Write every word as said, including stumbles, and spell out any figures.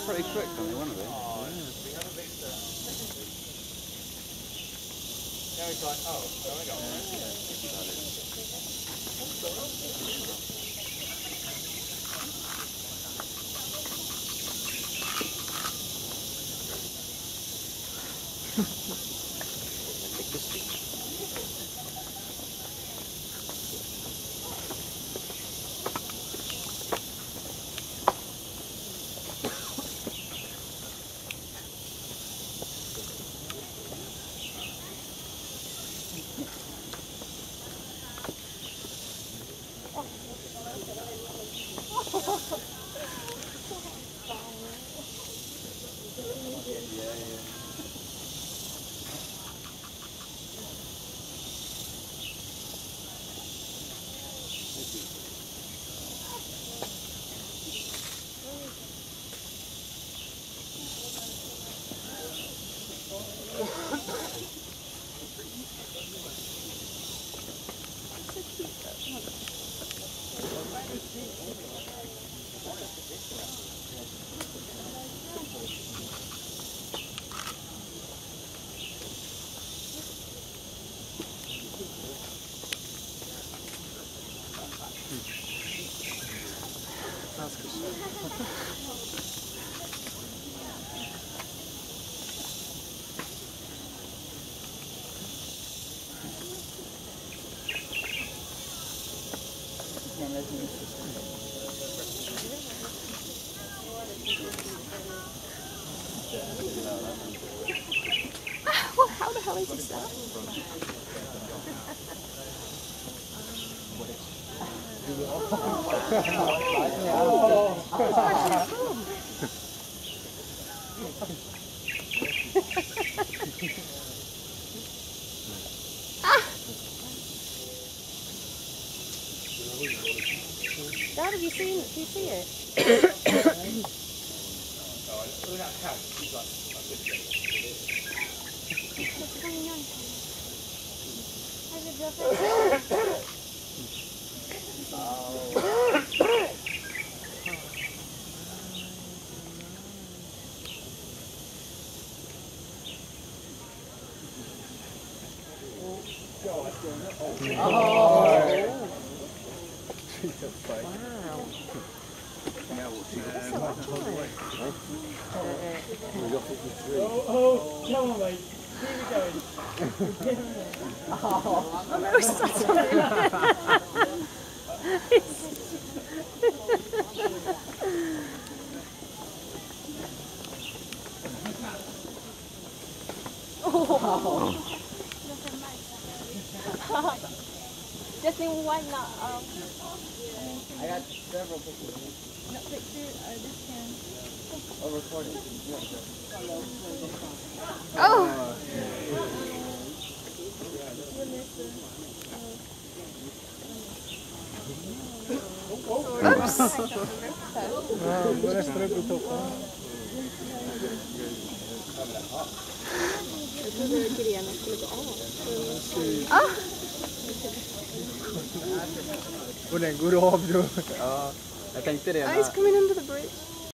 pretty quick on one of them. Oh, yeah. Now he's like, oh, I only got Take this thing. Well, how the hell is this stuff? Dad, have you seen it? Do you see it? What's going on? How's your girlfriend? Oh, oh, come on, mate. Here we go. Oh, I'm very sad. Oh. Just in one, not um. I got several pictures. No picture. Uh, this can. Oh, recording. Oh. Oops. Jag trodde grenen skulle gå av. Ah! Och den går av då. Ja, jag tänkte det. Ice coming under the bridge.